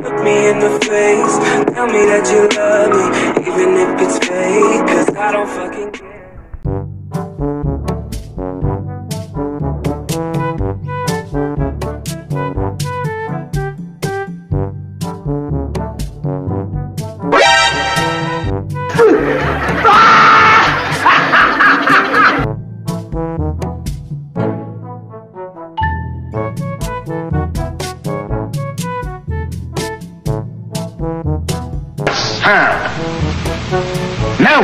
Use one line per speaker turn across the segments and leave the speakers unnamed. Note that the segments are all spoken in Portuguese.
Look me in the face, tell me that you love me, even if it's fake, 'cause I don't fucking care.
Não!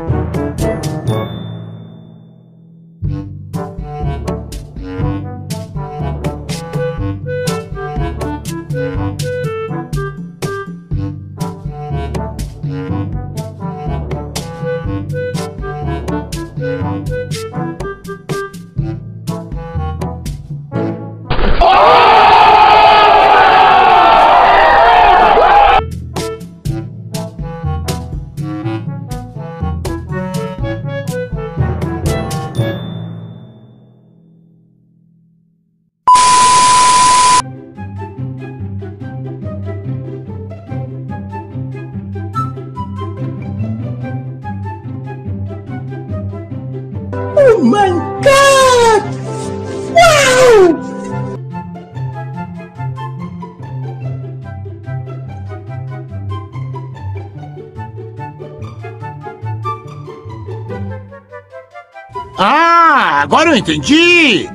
Oh my God! Wow!
Ah, agora eu entendi!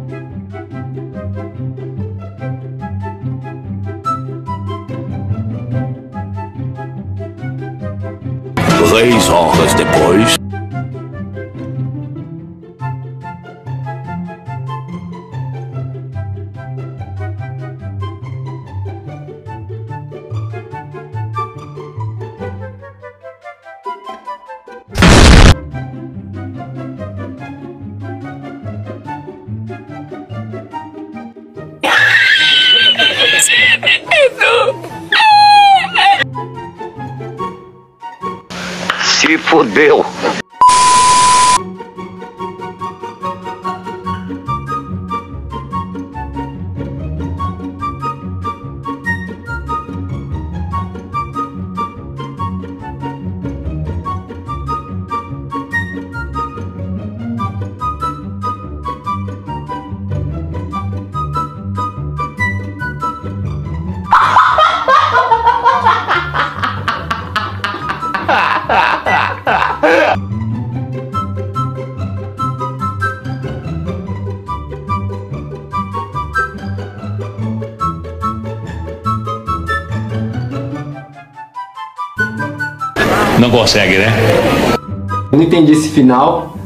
Três horas depois.
Se fodeu!
Não consegue, né?
Eu não entendi esse final.